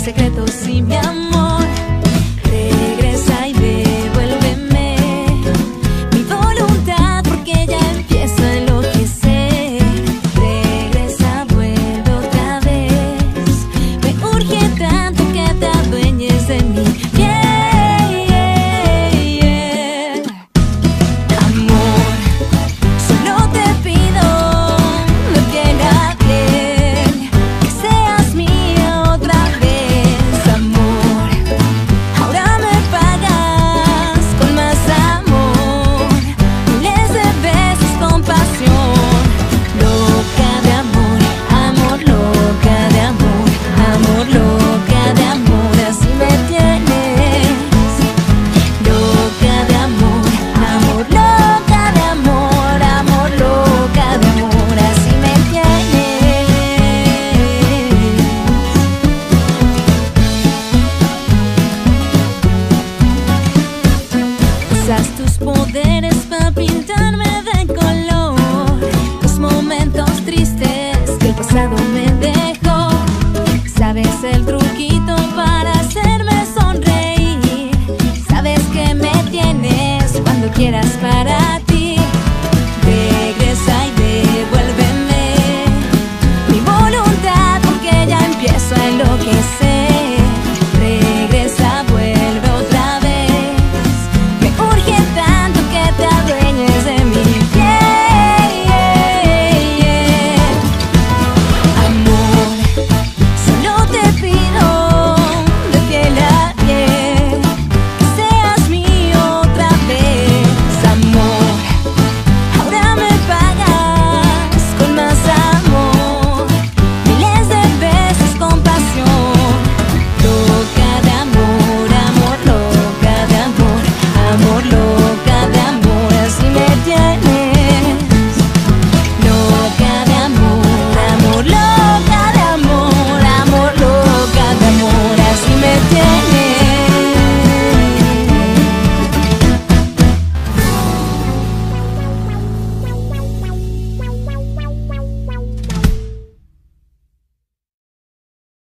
secretos y mi amor. Regresa y devuélveme mi voluntad, porque ya empiezo a enloquecer. Regresa, vuelve otra vez. Me urge tanto que te adueñes de mí. Amor, solo te pido lo que la piel, que seas mía otra vez. Amor, ahora me pagas con más amor, miles de besos con pasión. Loca de amor, amor, loca de amor, amor, loca de amor, así me tienes. Loca de amor, amor, loca de amor, amor, loca de amor, así me tienes. Usas tus poderes para pintarme de color los momentos tristes que el pasado me dejó. Sabes el truquito para hacerme sonreír. Sabes que me tienes cuando quieras parar.